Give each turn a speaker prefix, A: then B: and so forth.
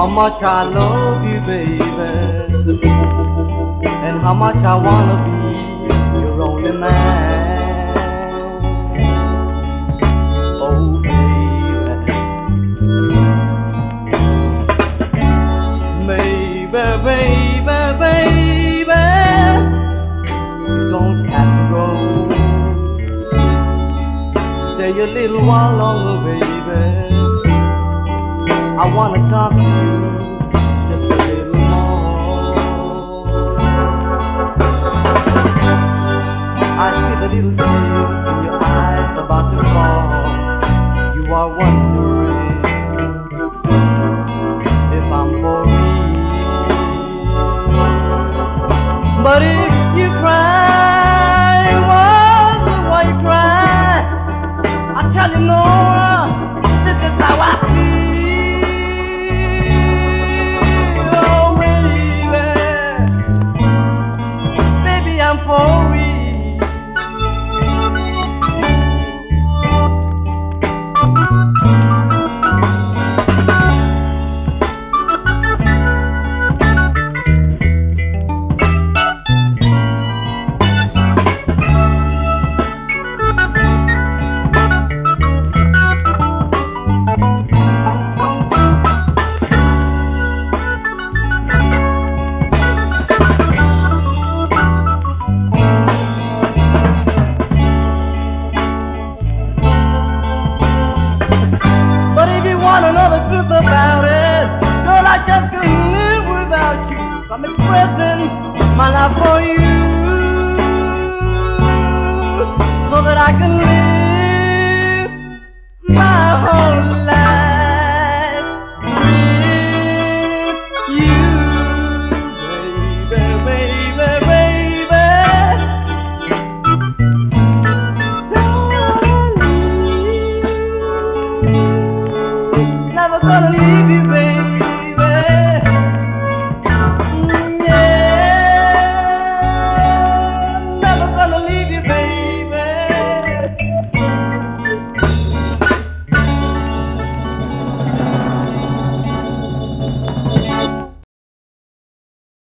A: much I love you, baby, and how much I wanna be your only man. Oh, baby, baby, baby, you don't have to go. Stay a little while longer, baby. I wanna talk to you just a little more. I see the little tears in your eyes about to fall. You are wondering if I'm for real. But if you cry, wonder why you cry, I tell you no, this is how I feel. For real. Another truth about it, girl, I just couldn't live without you. I'm expressing my love for you, so that I can live